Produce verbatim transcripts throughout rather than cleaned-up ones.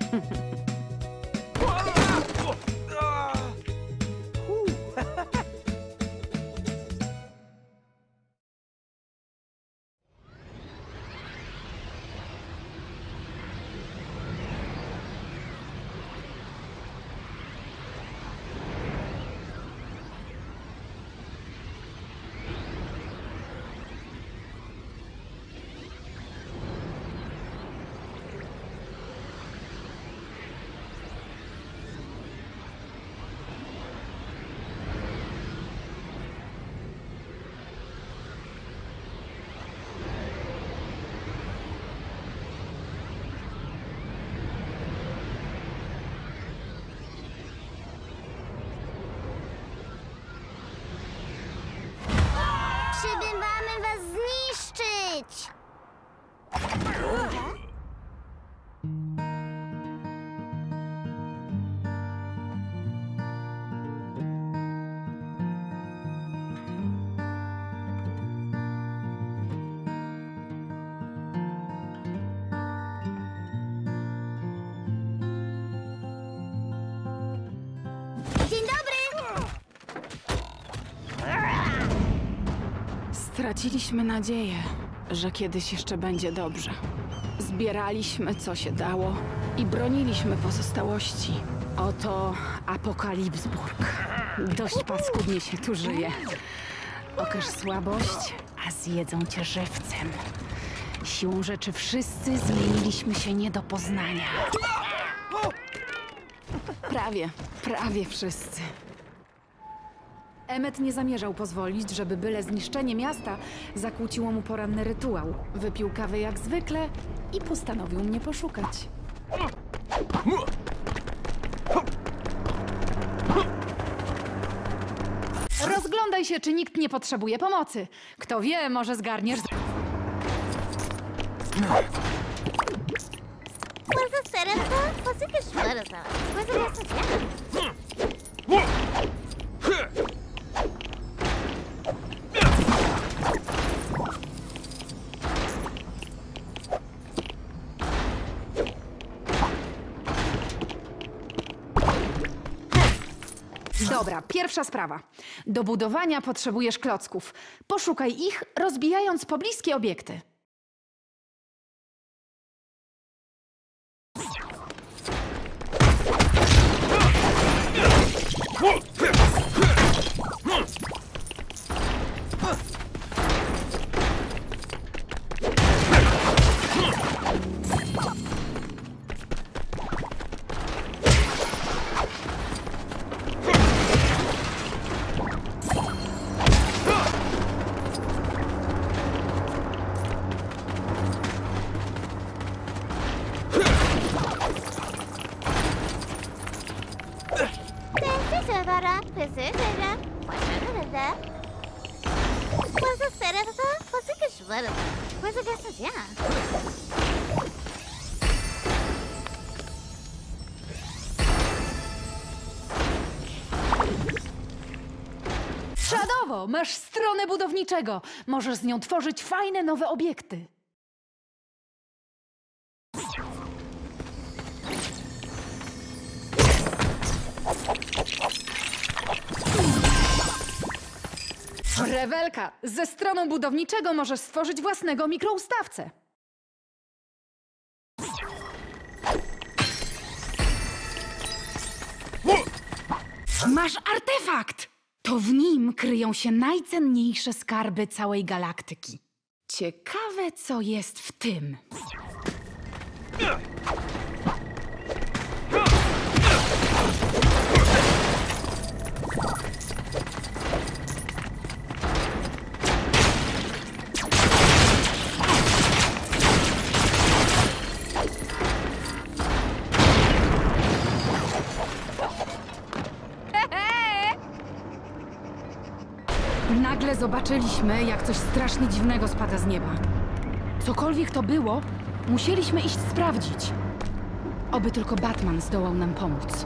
Przybywamy was zniszczyć! Dzień dobry! Straciliśmy nadzieję, że kiedyś jeszcze będzie dobrze. Zbieraliśmy, co się dało i broniliśmy pozostałości. Oto Apokalipsburg. Dość paskudnie się tu żyje. Okaż słabość, a zjedzą cię żywcem. Siłą rzeczy wszyscy zmieniliśmy się nie do poznania. Prawie, prawie wszyscy. Emmet nie zamierzał pozwolić, żeby byle zniszczenie miasta zakłóciło mu poranny rytuał. Wypił kawę jak zwykle i postanowił mnie poszukać. Rozglądaj się, czy nikt nie potrzebuje pomocy. Kto wie, może zgarniesz... Cosa será esta? Você que chora, tá? Coisa dessa já. Dobra, pierwsza sprawa. Do budowania potrzebujesz klocków. Poszukaj ich, rozbijając pobliskie obiekty. Cosa será esta? Você que chora, tá? Coisa dessa já. Czadowo! Masz stronę budowniczego. Możesz z nią tworzyć fajne nowe obiekty. Rewelka! Ze stroną budowniczego możesz stworzyć własnego mikroustawcę. Masz artefakt! To w nim kryją się najcenniejsze skarby całej galaktyki. Ciekawe, co jest w tym. Nagle zobaczyliśmy, jak coś strasznie dziwnego spada z nieba. Cokolwiek to było, musieliśmy iść sprawdzić. Oby tylko Batman zdołał nam pomóc.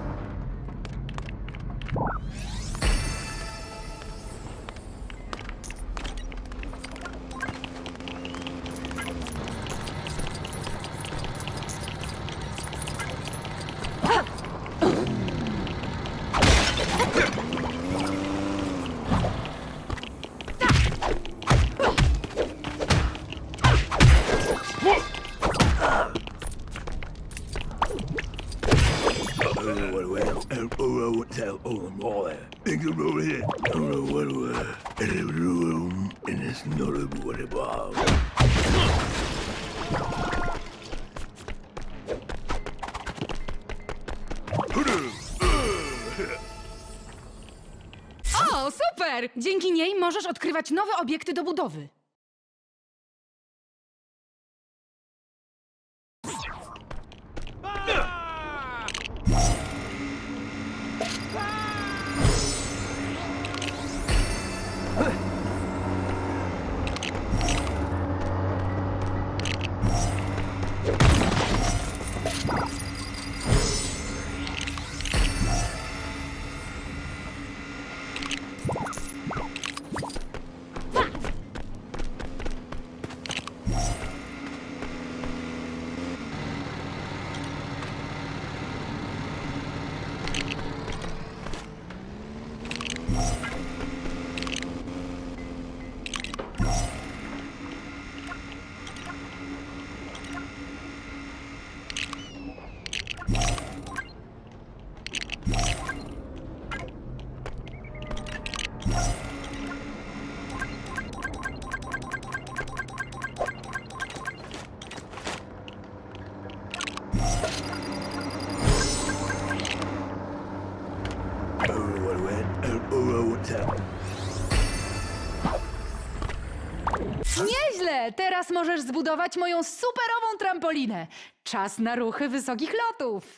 O, super! Dzięki niej możesz odkrywać nowe obiekty do budowy. Nieźle! Teraz możesz zbudować moją superową trampolinę. Czas na ruchy wysokich lotów.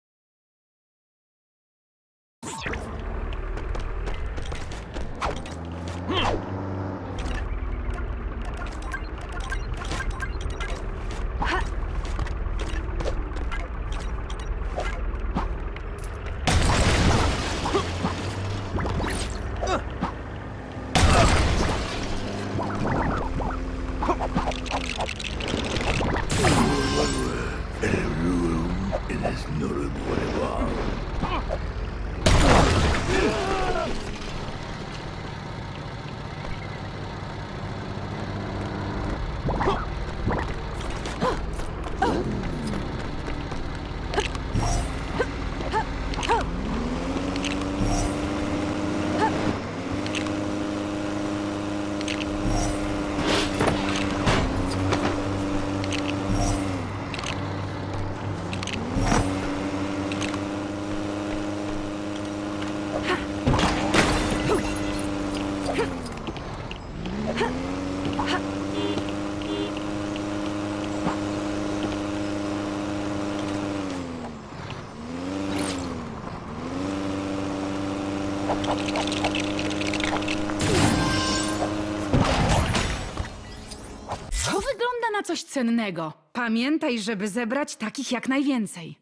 To wygląda na coś cennego. Pamiętaj, żeby zebrać takich jak najwięcej.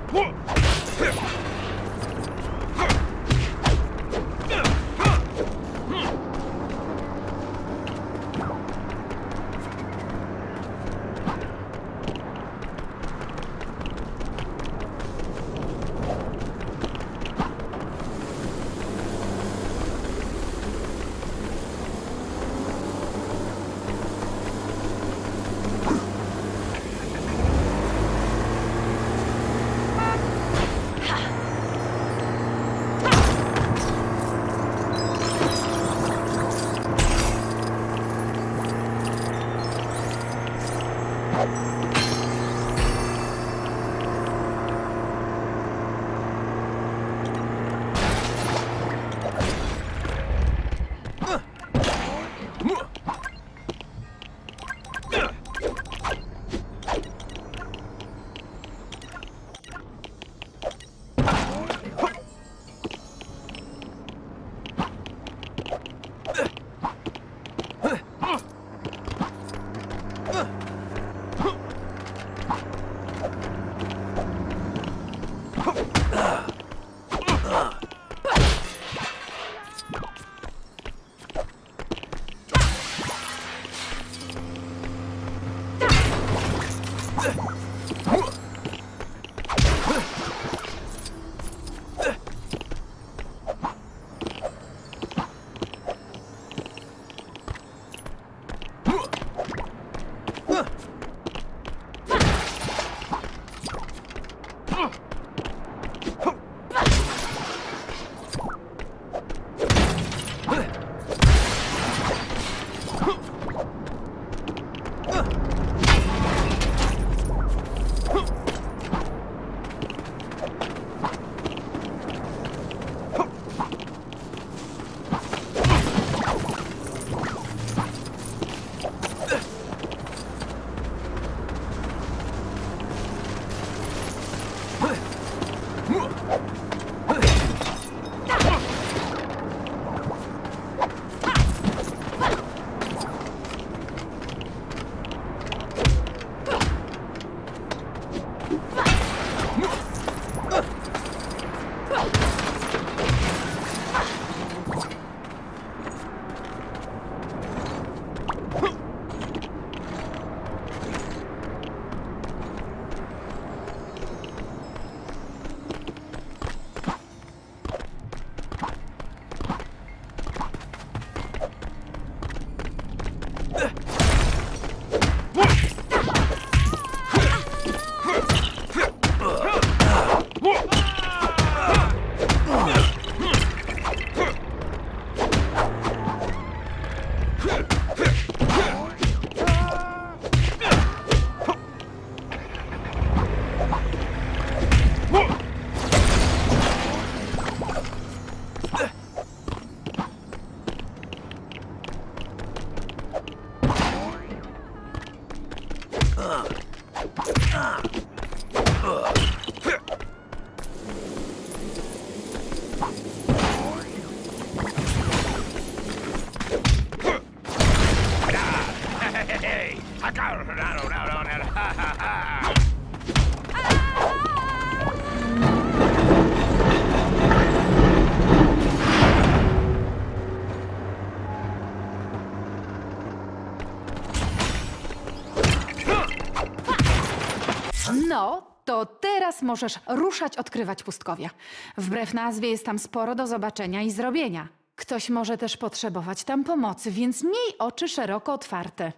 No, to teraz możesz ruszać odkrywać pustkowia. Wbrew nazwie jest tam sporo do zobaczenia i zrobienia. Ktoś może też potrzebować tam pomocy, więc miej oczy szeroko otwarte.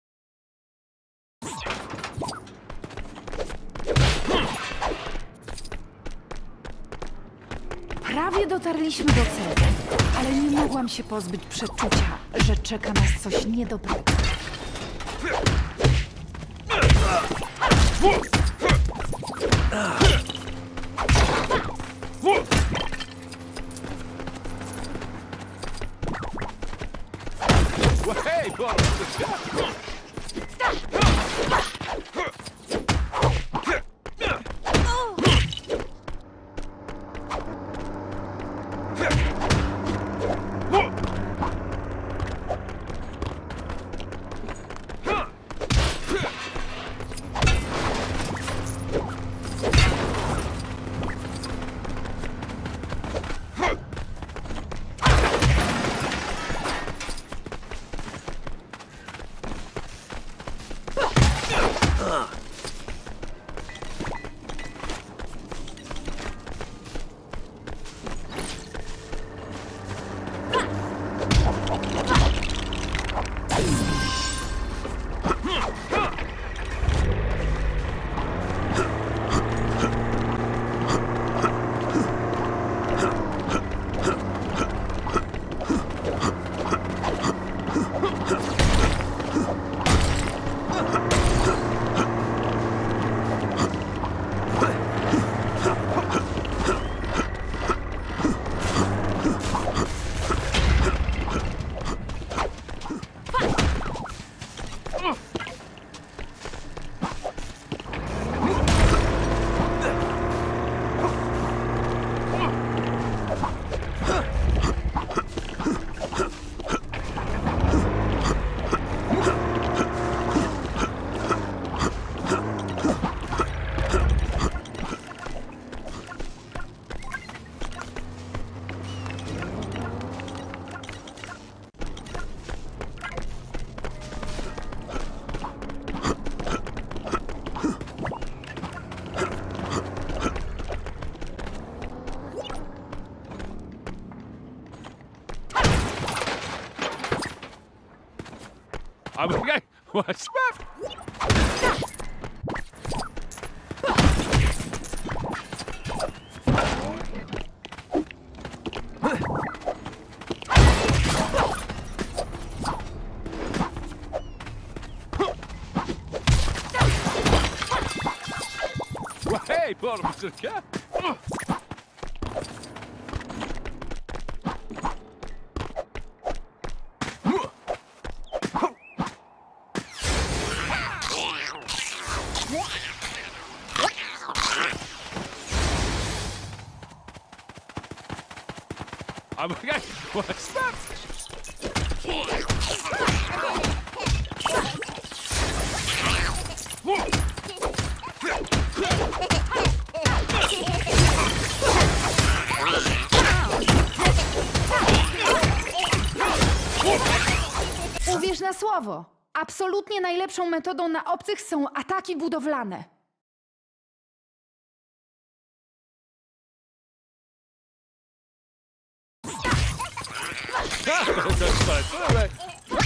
Prawie dotarliśmy do celu, ale nie mogłam się pozbyć przeczucia, że czeka nas coś niedobrego. Hey, I'm okay. What's that? Hey, poor mister Cat. I'm okay. What's that? Uwierz na słowo. Absolutnie najlepszą metodą na obcych są ataki budowlane. That's fine. All right.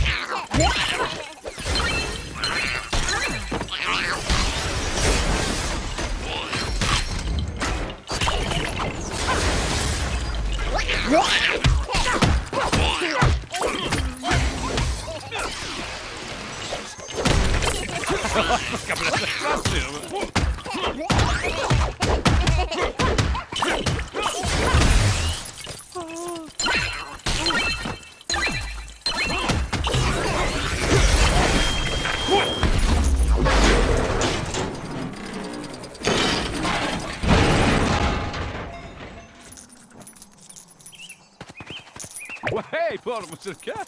Well, hey, poor mister Cat.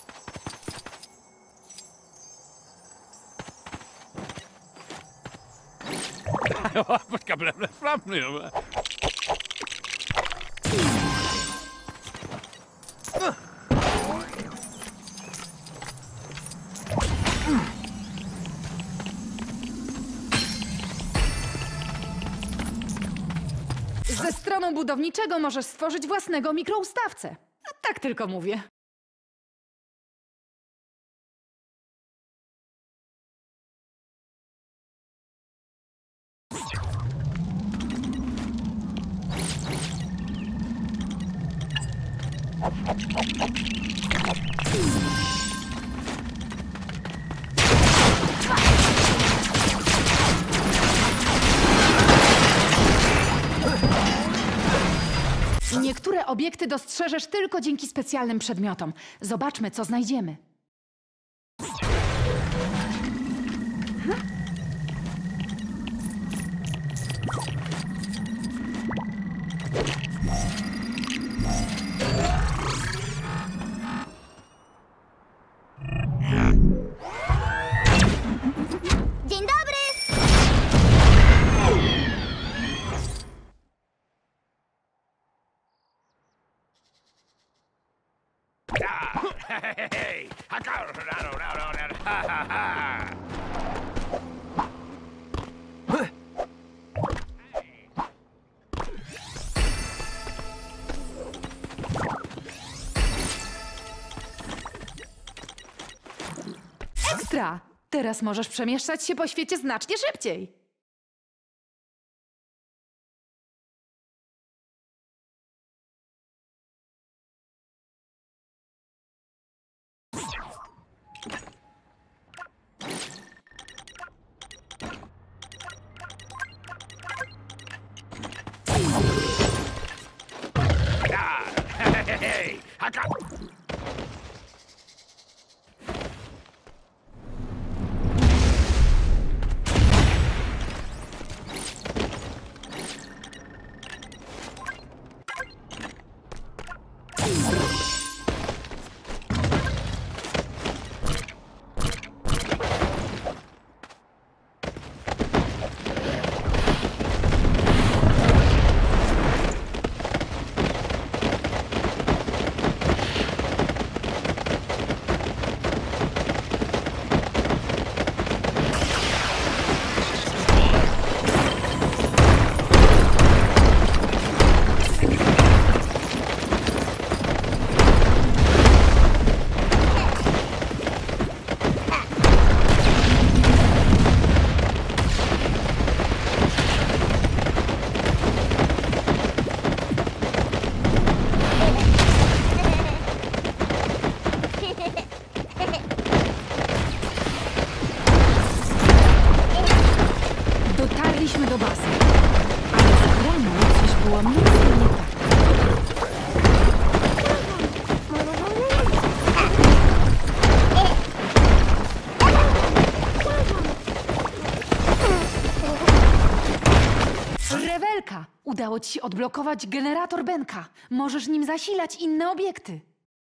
Wat kan er fram nu? Ze stroną budowniczego możesz stworzyć własnego mikroustawcę. A tak tylko mówię. Niektóre obiekty dostrzeżesz tylko dzięki specjalnym przedmiotom. Zobaczmy, co znajdziemy. Dzień dobry! Hey, I got ha ha ha. Ekstra! Teraz możesz przemieszczać się po świecie znacznie szybciej. Hey, I got. było mocno nie tak. Rewelka! Udało ci się odblokować generator Benka. Możesz nim zasilać inne obiekty.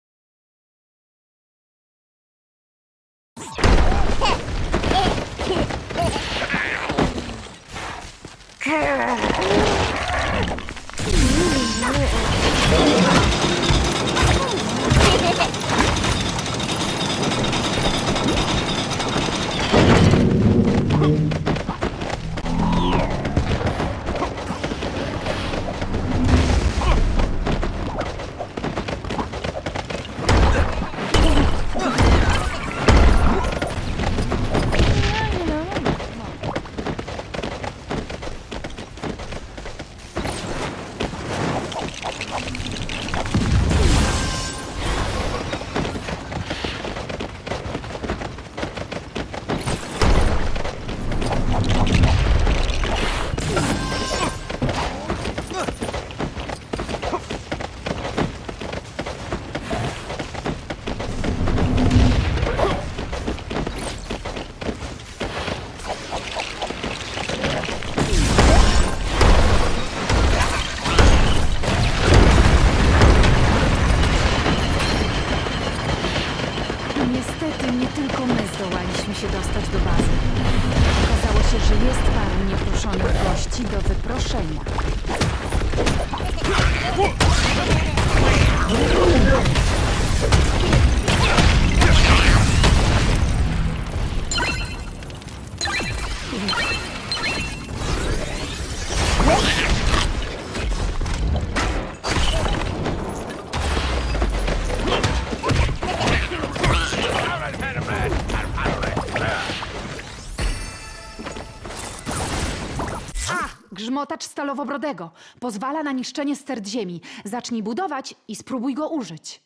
Niestety nie tylko my zdołaliśmy się dostać do bazy. Okazało się, że jest parę nieproszonych gości do wyproszenia. Grzmotacz Stalowobrodego. Pozwala na niszczenie stert ziemi. Zacznij budować i spróbuj go użyć.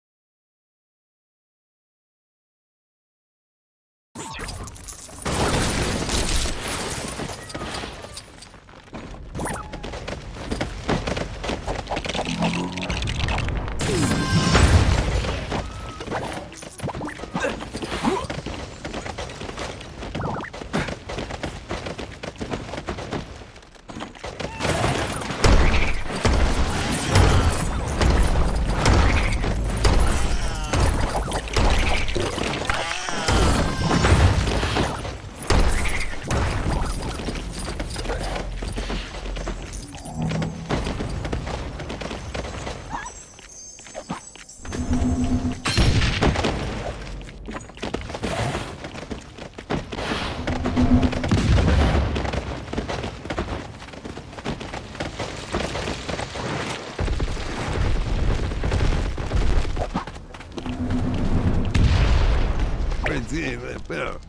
Pero...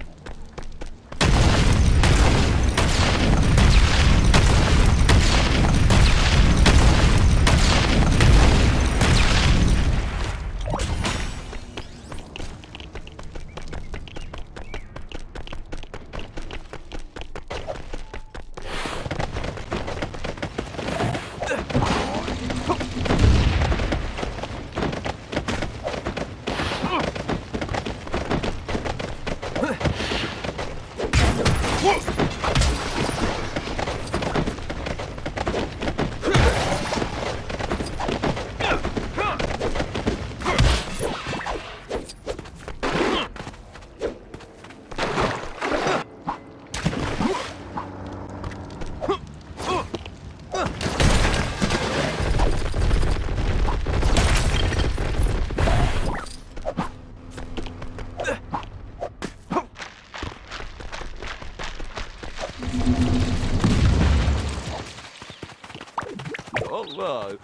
Allah.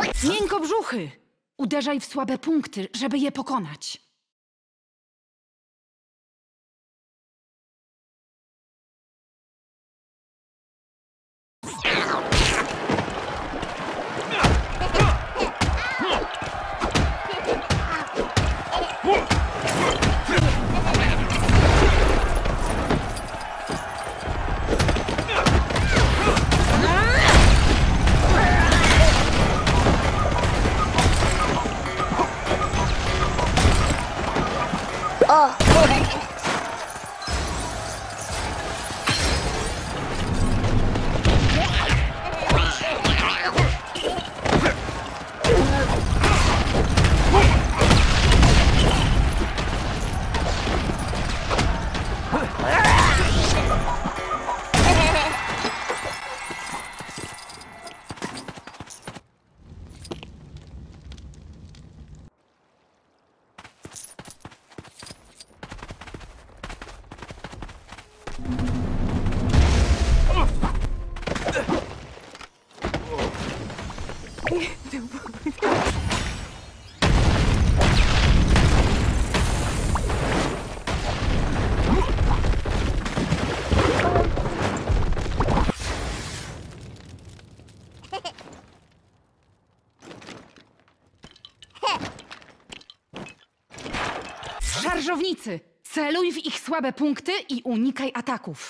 Miękkobrzuchy! Uderzaj w słabe punkty, żeby je pokonać. Szarżownicy! Celuj w ich słabe punkty i unikaj ataków.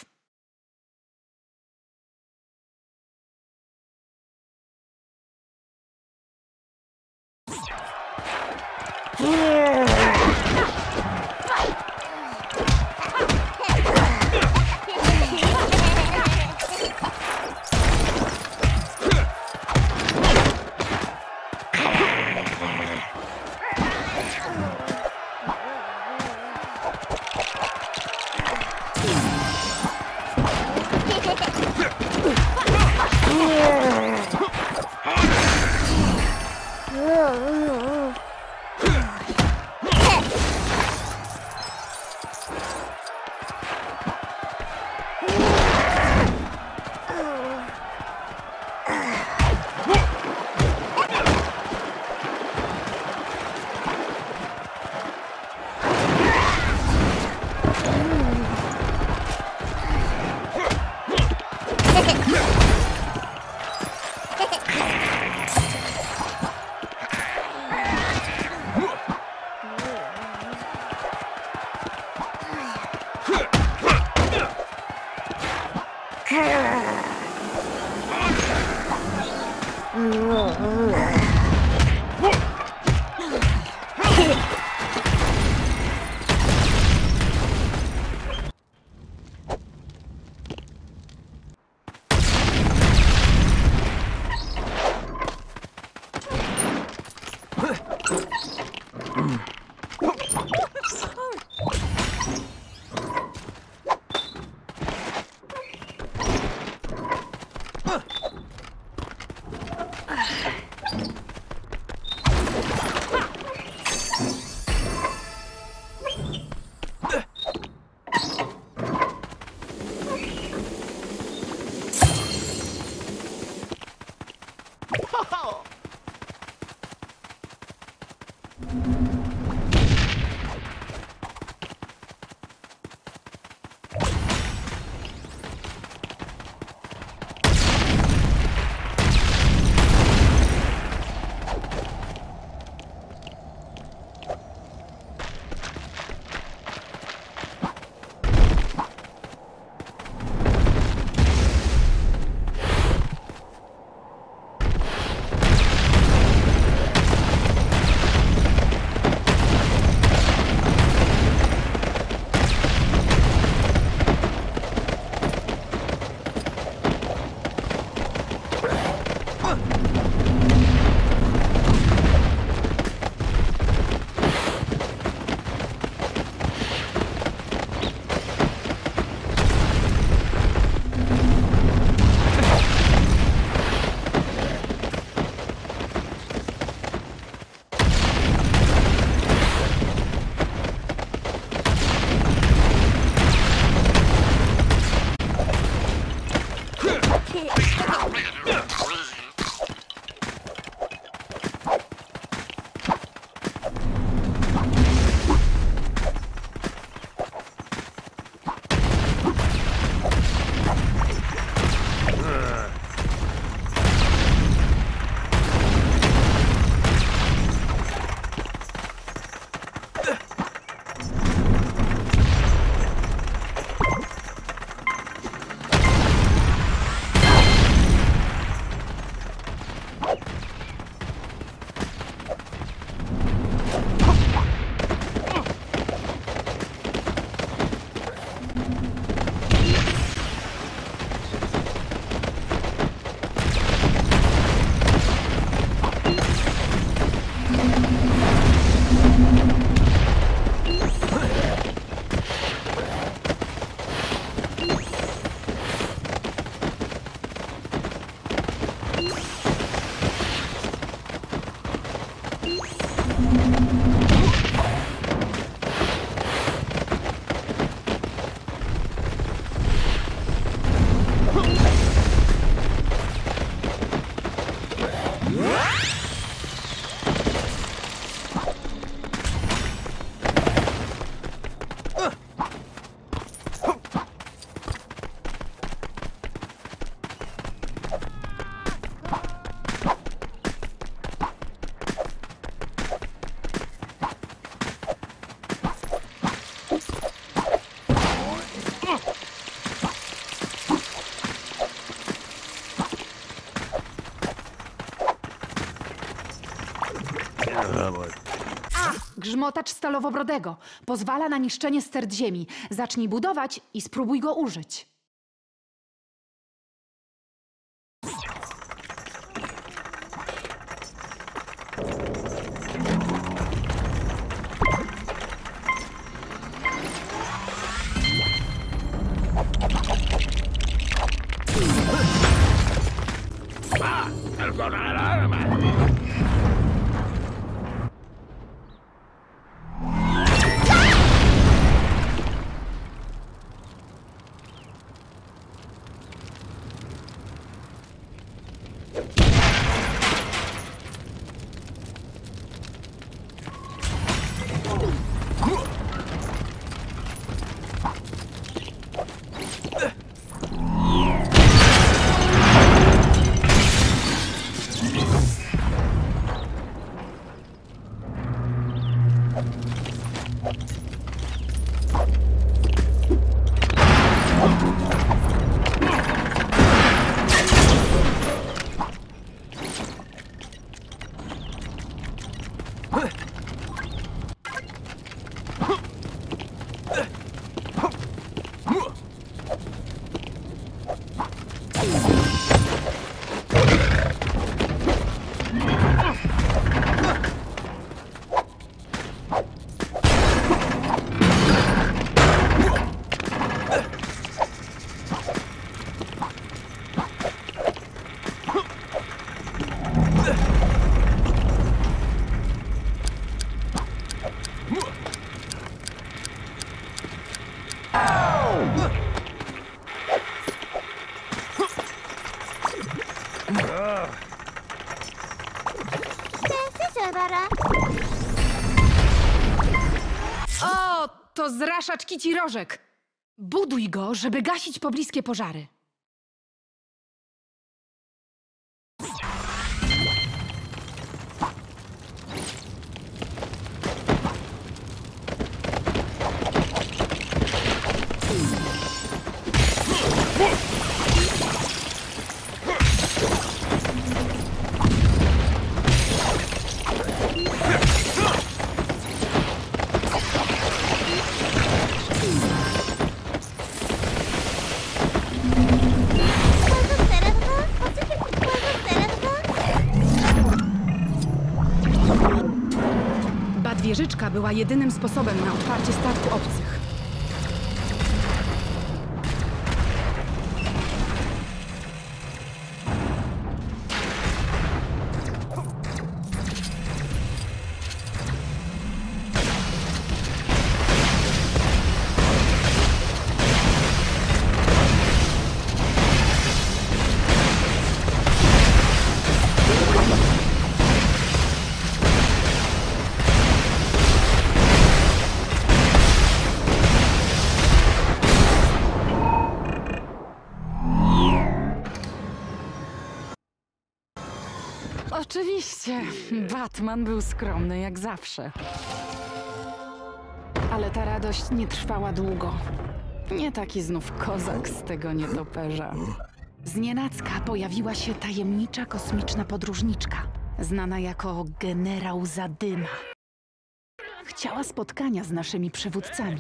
Grzmotacz Stalowobrodego. Pozwala na niszczenie stert ziemi. Zacznij budować i spróbuj go użyć. O, to zraszacz kici rożek. Buduj go, żeby gasić pobliskie pożary. Wieżyczka była jedynym sposobem na otwarcie statku obcych. Oczywiście, Batman był skromny jak zawsze. Ale ta radość nie trwała długo. Nie taki znów kozak z tego nietoperza. Znienacka pojawiła się tajemnicza kosmiczna podróżniczka, znana jako generał Zadyma. Chciała spotkania z naszymi przywódcami.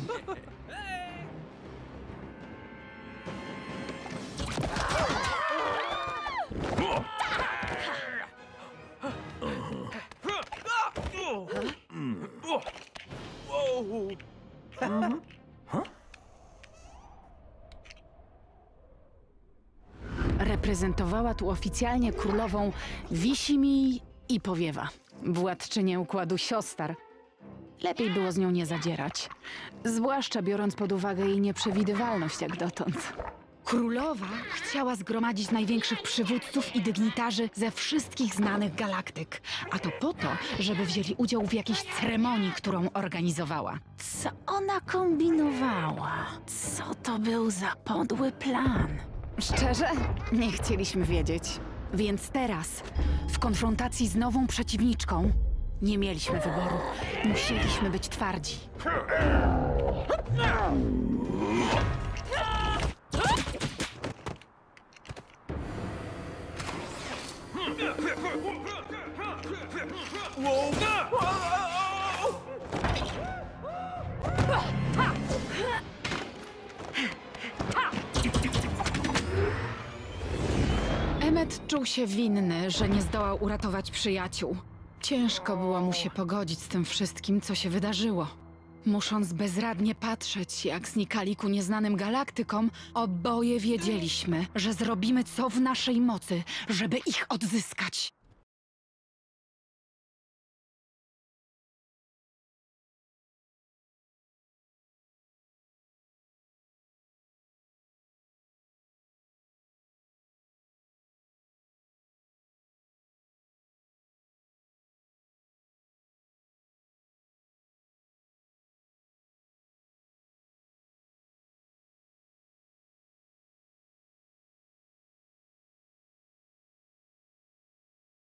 prezentowała tu oficjalnie królową Wisimij i Powiewa, władczynię układu siostar. Lepiej było z nią nie zadzierać, zwłaszcza biorąc pod uwagę jej nieprzewidywalność jak dotąd. Królowa chciała zgromadzić największych przywódców i dygnitarzy ze wszystkich znanych galaktyk, a to po to, żeby wzięli udział w jakiejś ceremonii, którą organizowała. Co ona kombinowała? Co to był za podły plan? Szczerze, nie chcieliśmy wiedzieć. Więc teraz, w konfrontacji z nową przeciwniczką, nie mieliśmy wyboru. Musieliśmy być twardzi. Emmet czuł się winny, że nie zdołał uratować przyjaciół. Ciężko było mu się pogodzić z tym wszystkim, co się wydarzyło. Musząc bezradnie patrzeć, jak znikali ku nieznanym galaktykom, oboje wiedzieliśmy, że zrobimy co w naszej mocy, żeby ich odzyskać.